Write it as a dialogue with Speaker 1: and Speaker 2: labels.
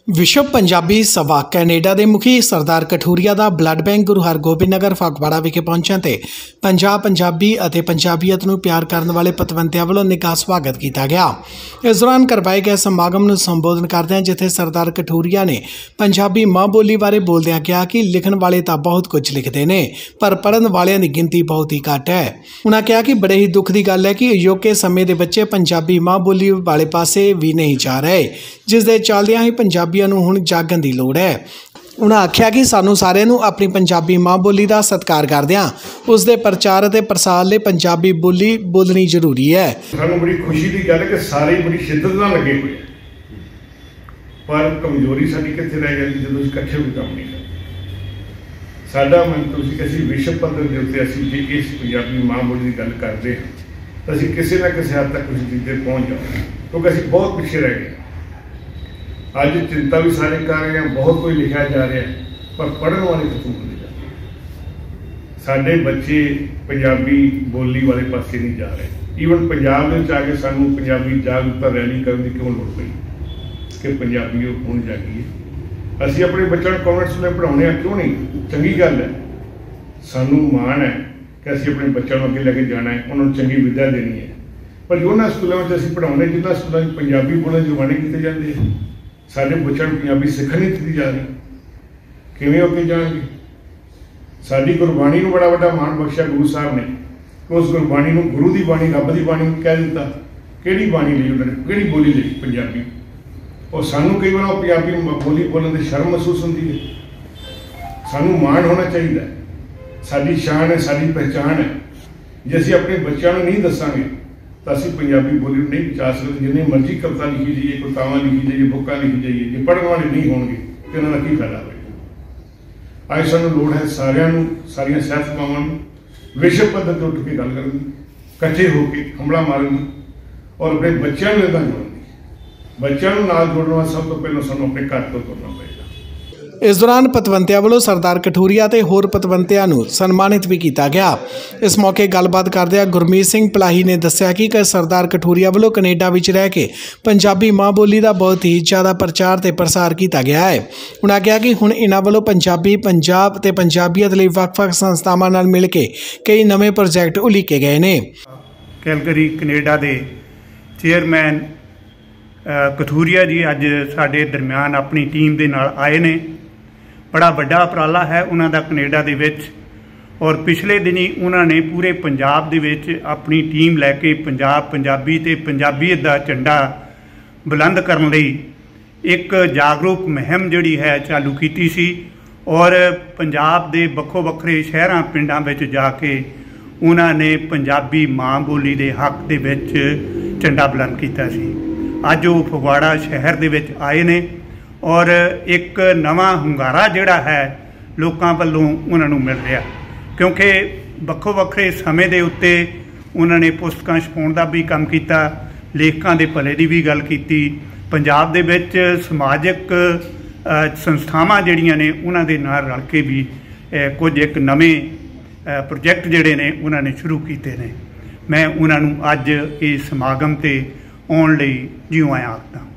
Speaker 1: विश्व पंजाबी सभा कैनेडा के मुखी सरदार कठूरिया का ब्लड बैंक गुरु हरगोबिंद नगर फगवाड़ा विखे पहुंचण ते पंजाब पंजाबी और पंजाबीयत नूं प्यार करने वाले पतवंतियां वालों निघा स्वागत किया गया। इस दौरान करवाए गए समागम नूं संबोधन करदे जिथे सरदार कठूरिया ने पंजाबी माँ बोली बारे बोलदे कहा कि लिखण वाले तो बहुत कुछ लिखते हैं पर पढ़न वालियां की गिनती बहुत ही घट है। उन्होंने कहा कि बड़े ही दुख की गल है कि अजोके समय के बच्चे पंजाबी माँ बोली वाले पासे भी नहीं जा रहे, जिस दे चलदियां ही पंजाबियों नूं हुण जागण दी लोड़ है। उन्होंने आख्या कि सानू सारिਆਂ ਨੂੰ अपनी पंजाबी माँ बोली का सत्कार करदिआं उस दे प्रचार ते प्रसार लई पंजाबी बोली बोलनी जरूरी है।
Speaker 2: सानू बड़ी खुशी की गल है कि सारे बड़ी शिद्दत नाल लगे हुए पर कमजोरी साडी कित्थे रह गई जदों इकट्ठे भी काम नहीं करते। साडा मंतव्य सी कि असीं विश्व पद्धर दे उत्ते असीं जे इस पंजाबी माँ बोली की गल करदे हां तां असीं किसी ना किसी हद तक उस चीज़ ते पहुँच जावांगे, क्योंकि असीं बहुत पिछे रह गए। अज चिंता भी सारे कर रहे हैं, बहुत कोई लिखा जा रहा है पर पढ़न वाले खत्म होते जा रहे। साडे बच्चे पंजाबी बोली वाले पासे नहीं जा रहे। ईवन पंजाब में आके सानू पंजाबी जागरूकता रैली करने की क्यों लोड़ पई कि पंजाबी हुण जागीए। असीं अपने बच्चों को कॉन्वेंट स्कूलों पढ़ाने क्यों नहीं, चंगी गल है। सानू माण है कि असीं अपने बच्चों को अगे लेके जाना है, उन्होंने चंगी विद्या देनी है। पर जिन्होंने स्कूलों में असीं पढ़ाने जिन्होंने स्कूलों में पंजाबी बोलने जमाने किए जाते हैं, साडे बच्चों को पंजाबी सीखण नहीं दी जा रही, किवें अगे जाणगे। साडी गुरबाणी नूं बड़ा वड्डा मान बख्शिया गुरु साहब ने कि उस गुरबाणी नूं गुरु की बाणी रब की बाणी कह दिता। किहड़ी बाणी लई उन्होंने किहड़ी बोली लई पंजाबी। और सानू कई बार पंजाबी बोली बोलण दी शर्म महसूस होंदी है। सानू मान होना चाहिए, साडी शान है, साडी पहचान है। जे असीं अपने बच्चों को नहीं दसांगे तो असीं पंजाबी बोली नहीं बचा सकते। जिन्नी मर्जी कविता लिखी जाइए, कवितावां लिखी जाइए, बुकां लिखी जाइए, जे पढ़न वाले नहीं होणगे तो इन्हां दा की फायदा होवेगा। अज सानूं लोड़ है सारिआं नूं, सारियां सियासत सभावां नूं विश्व पद्धर ते उठ के गल करन दी, इकट्ठे होकर हमला मारन दी और अपने बच्चों नूं इदां जोड़न दी। बच्चों नूं नाल जोड़न वास्ते सब तो पहलों सानूं अपने घर तो तुरना पएगा।
Speaker 1: इस दौरान पतवंतियां वालों सरदार कठूरिया ते होर पतवंतियां नूं सन्मानित भी किया गया। इस मौके गलबात करदिआं गुरमीत सिंह पलाही ने दस्सिया कि सरदार कठूरिया वालों कनेडा विच रह के पंजाबी माँ बोली का बहुत ही ज़्यादा प्रचार ते प्रसार किया गया है। उन्होंने कहा कि हुण इन्हां वालों पंजाबी पंजाब ते पंजाबीयत लई वख-वख संस्थावां नाल मिल के कई नवे प्रोजैक्ट उलीके गए ने।
Speaker 3: कैलगरी कनेडा के चेयरमैन कठूरिया जी अज साडे दरम्यान अपनी टीम दे नाल आए ने। बड़ा वड्डा उपराला है उन्हां दा कनेडा दे विच और पिछले दिनी उन्होंने पूरे पंजाब दे विच अपनी टीम लैके पंजाब पंजाबी ते पंजाबीयत दा झंडा बुलंद करन लई एक जागरूक मुहिम जिहड़ी है चालू कीती सी और पंजाब दे वक्खो वक्खरे शहरां पिंडां विच जाके उन्होंने पंजाबी माँ बोली दे हक दे विच झंडा बुलंद कीता सी। अज वो फगवाड़ा शहर दे विच आए ने और एक नवा hungaरा जिहड़ा है लोकां वल्लों उन्हां नूं मिल रहा, क्योंकि वक्खो वक्खरे समय दे उत्ते उन्होंने पुस्तकां छपाउण दा भी काम कीता, लेखकां दे भले दी भी गल कीती। पंजाब दे विच समाजिक संस्थावां जिहड़ियां ने उन्हां दे नाल रल के भी कुछ एक नवे प्रोजैक्ट जिहड़े ने उन्होंने शुरू कीते ने। मैं उन्हां नूं अज इस समागम ते आउण लई जीओ आया आखदा।